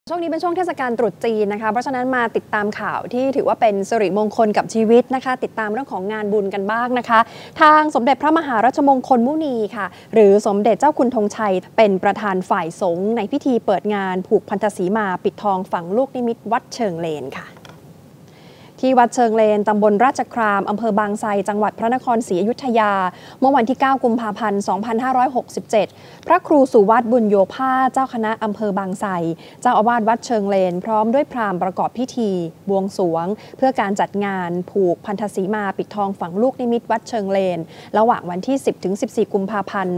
ช่วงนี้เป็นช่วงเทศกาลตรุษจีนนะคะเพราะฉะนั้นมาติดตามข่าวที่ถือว่าเป็นสิริมงคลกับชีวิตนะคะติดตามเรื่องของงานบุญกันบ้างนะคะทางสมเด็จพระมหาราชมงคลมุนีค่ะหรือสมเด็จเจ้าคุณธงชัยเป็นประธานฝ่ายสงฆ์ในพิธีเปิดงานผูกพันธสีมาปิดทองฝังลูกนิมิตวัดเชิงเลนค่ะที่วัดเชิงเลนตำบลราชครามอำเภอบางไทรจังหวัดพระนครศรีอยุธยาเมื่อวันที่ 9 กุมภาพันธ์ 2567 พระครูสุวัตบุญโยภาสเจ้าคณะอำเภอบางไทรเจ้าอาวาสวัดเชิงเลนพร้อมด้วยพราหมณ์ประกอบพิธีบวงสรวงเพื่อการจัดงานผูกพันธสีมาปิดทองฝังลูกนิมิตวัดเชิงเลนระหว่างวันที่ 10-14 กุมภาพันธ์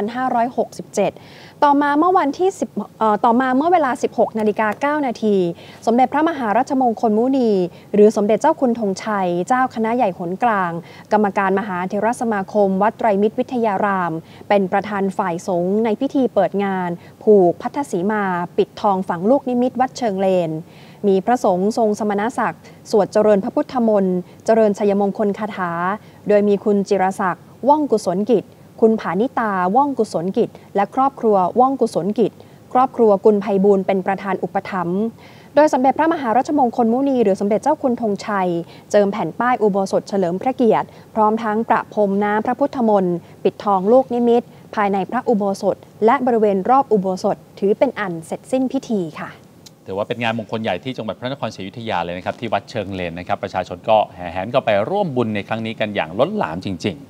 2567 ต่อมาเมื่อเวลา 16:09 นาทีสมเด็จพระมหาราชมงคลมุนีหรือสมเด็จเจ้าคุณธงชัยเจ้าคณะใหญ่หนกลางกรรมการมหาเถรสมาคมวัดไตรมิตรวิทยารามเป็นประธานฝ่ายสงฆ์ในพิธีเปิดงานผูกพัทธสีมาปิดทองฝังลูกนิมิตวัดเชิงเลนมีพระสงฆ์ทรงสมณศักดิ์สวดเจริญพระพุทธมนต์เจริญชัยมงคลคาถาโดยมีคุณจิรศักดิ์ว่องกุศลกิจคุณผานิตาว่องกุศลกิจและครอบครัวว่องกุศลกิจครอบครัวกุลไพบูลย์เป็นประธานอุปถัมภ์โดยสมเด็จพระมหาราชมงคลมุนีหรือสมเด็จเจ้าคุณธงชัยเจิมแผ่นป้ายอุโบสถเฉลิมพระเกียรติพร้อมทั้งประพรมน้ำพระพุทธมนต์ปิดทองลูกนิมิตภายในพระอุโบสถและบริเวณรอบอุโบสถถือเป็นอันเสร็จสิ้นพิธีค่ะถือว่าเป็นงานมงคลใหญ่ที่จังหวัดพระนครศรีอยุธยาเลยนะครับที่วัดเชิงเลนนะครับประชาชนก็แห่แหนก็ไปร่วมบุญในครั้งนี้กันอย่างล้นหลามจริงๆ